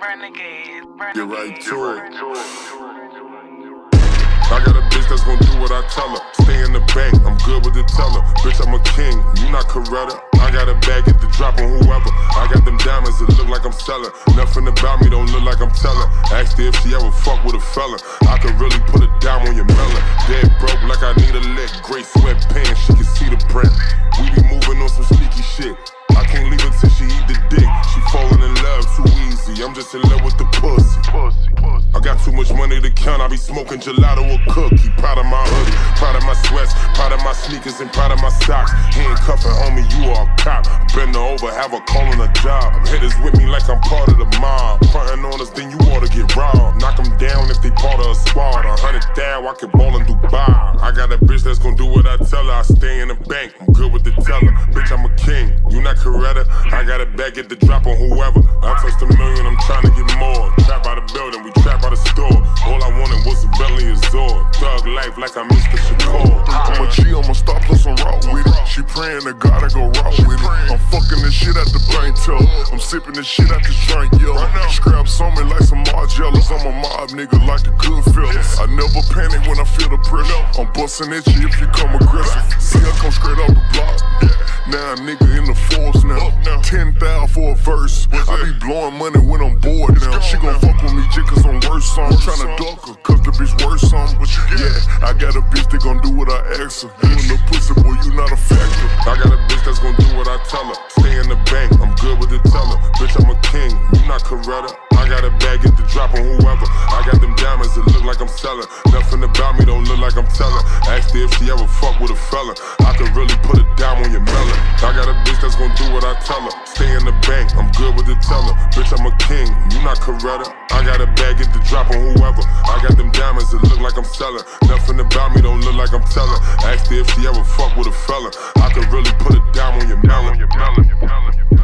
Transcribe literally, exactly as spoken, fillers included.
Renegade, renegade. Get right to it. I got a bitch that's gon' do what I tell her. Stay in the bank, I'm good with the teller. Bitch, I'm a king, you not Coretta. I got a bag, get the drop on whoever. I got them diamonds that look like I'm selling. Nothing about me don't look like I'm telling. Asked her if she ever fuck with a fella. I could really put a dime on your melon. Dead broke like I need a lick. Gray sweatpants, she can see the print. We be moving on some sneaky shit. I can't leave her till she eat the dick. She falling in love too easy. I'm just in love with the pussy. pussy, pussy. I got too much money to count. I be smoking gelato or cookie. Proud of my hoodie, proud of my sweats, proud of my sneakers, and proud of my socks. Handcuffing, homie, you are a cop. Bend her over, have her calling a job. Hitters with me like I'm part of the mob. Frontin' on us, then you ought to get robbed. Knock them down if they part of a squad. A hundred thou, I can ball in Dubai. I got a bitch that's gon' do what I tell her. I stay in the bank, I'm good with the teller. Bitch, I'm a king, you not Coretta. I got a bag, get the drop on whoever. I touched a million, I'm trying to get more. Trap by the building, we trap by the store. All I wanted was a Bentley Azure. Thug life like I'm Mister Shakur. I'm a G, I'ma stop plus I'm route with it. She praying to God I go route with it. I'm fucking this shit at the bank till I'm sipping this shit at the drink, yo. Scraps on me like some Margellas. I'm a mob nigga like the Goodfellas. I never panic when I feel the pressure. I'm busting at you if you come aggressive. See, I come straight off the block. Now a nigga in the force now. ten thousand for a verse. I be blowing money when I'm bored now. She gon' fuck with me just cause I'm worth some. Tryna duck her cause the bitch worth some. Yeah, I got a bitch that gon' do what I ask her. You in the pussy, boy, you not a factor. I got a bitch that's gon' do what I tell her. Stay in the bank, I'm good with the teller. Bitch, I'm a king, you not Coretta. I got a bag, get the drop on whoever. I got them diamonds that look like I'm selling. Nothing about me don't look like I'm telling. Asked her if she ever fuck with a fella. I could really put a dime on your melon. I got a bitch that's gon' do what I tell her. Stay in the bank, I'm good with the teller. Bitch, I'm a king, you not Coretta. I got a bag, get the drop on whoever. I got them diamonds that look like I'm selling. Nothing about me don't look like I'm telling. Asked her if she ever fuck with a fella. I could really put a dime on your melon.